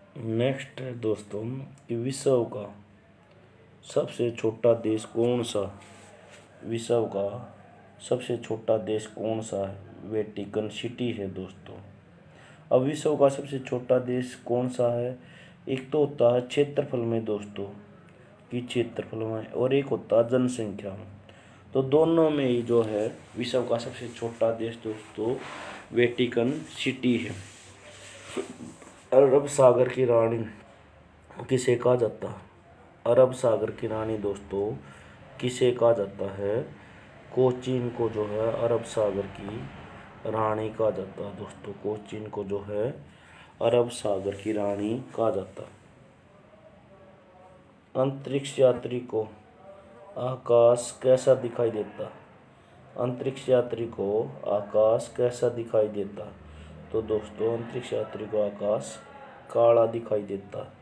Next है दोस्तों कि विश्व का सबसे छोटा देश कौन सा। विश्व का सबसे छोटा देश कौन सा है। वेटिकन सिटी है दोस्तों। अब विश्व का सबसे छोटा देश कौन सा है। एक तो होता है क्षेत्रफल में दोस्तों, कि क्षेत्रफल में, और एक होता है जनसंख्या में। तो दोनों में ही जो है विश्व का सबसे छोटा देश दोस्तों वेटिकन सिटी है। अरब सागर की रानी किसे कहा जाता है। अरब सागर की रानी दोस्तों किसे कहा जाता है। कोचीन को जो है अरब सागर की रानी कहा जाता है दोस्तों। कोचीन को जो है अरब सागर की रानी कहा जाता है। अंतरिक्ष यात्री को आकाश कैसा दिखाई देता है। अंतरिक्ष यात्री को आकाश कैसा दिखाई देता है। तो दोस्तों अंतरिक्ष यात्री को आकाश काला दिखाई देता है।